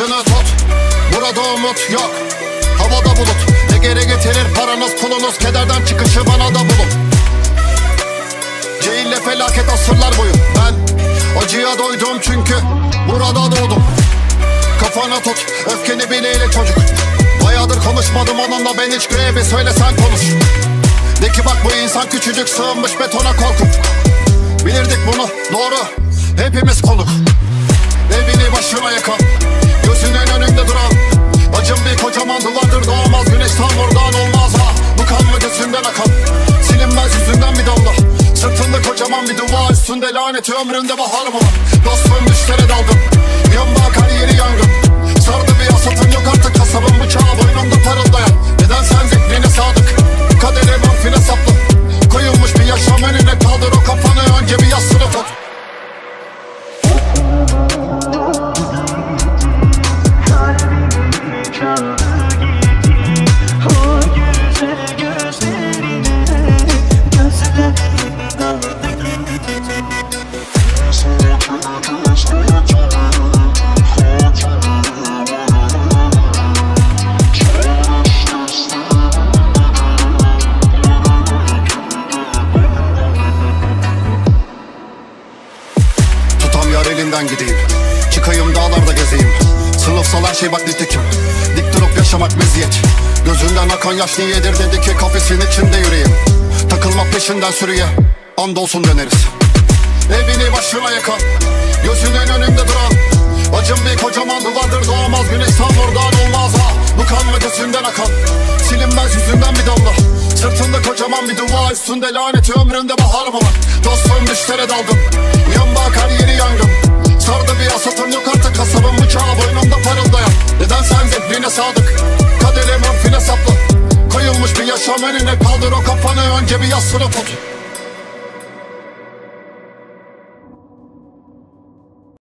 acını tut. Burada umut yok, havada bulut. Ne geri getirir paranız pulunuz, kederden çıkışı bana da bulun. Cehille felaket asırlar boyu. Ben acıya doydum çünkü burada doğdum. Kafana tut, öfkeni bileyle çocuk. Bayağıdır konuşmadım onunla, ben hiç grevi söylesen konuş. De ki bak bu insan küçücük, sığınmış betona korkup. Bilirdik bunu, doğru, hepimiz konuk. Evini başına yakan, gözünün önünde duran. Acım bir kocaman duvardır, doğmaz güneş tam oradan olmaz ha. Bu kan mı gözünden akan, silinmez yüzünden bir damla. Sırtında kocaman bir duvar, üstünde laneti, ömründe bahar mı var? Dostum düşlere daldım, yanımda akar yeri yangın. Sardı bir asatın yok artık, kasabın bıçağı boynumda parıldayan. Neden sen zikrine sadık, kadere morfine saplı. Koyulmuş bir yaşam önüne, kaldır o kafanı, önce bir yasını tut. Elinden gideyim, çıkayım dağlarda gezeyim. Sınıfsal her şey bak nitekim, dik durup yaşamak meziyet. Gözünden akan yaş niyedir dedi ki kafesin içinde yüreğim. Takılma peşinden sürüye, andolsun döneriz. Evini başına yakan, gözünün önünde duran. Acım bir kocaman duvardır, doğmaz güneş tam oradan olmaz ha. Bu kan mı gözünden akan, silinmez yüzünden bir damla. Sırtında kocaman bir duvar, üstünde laneti, ömründe bahar mı var? Dostum düşlere daldım, yanımda akar yeri yangın. Sardı bir asatım yok artık, kasabın bıçağı boynumda parıldayan. Neden sen zikrine sadık, kadere morfine saplı. Koyulmuş bir yaşam önüne, kaldır o kafanı, önce bir yasını tut.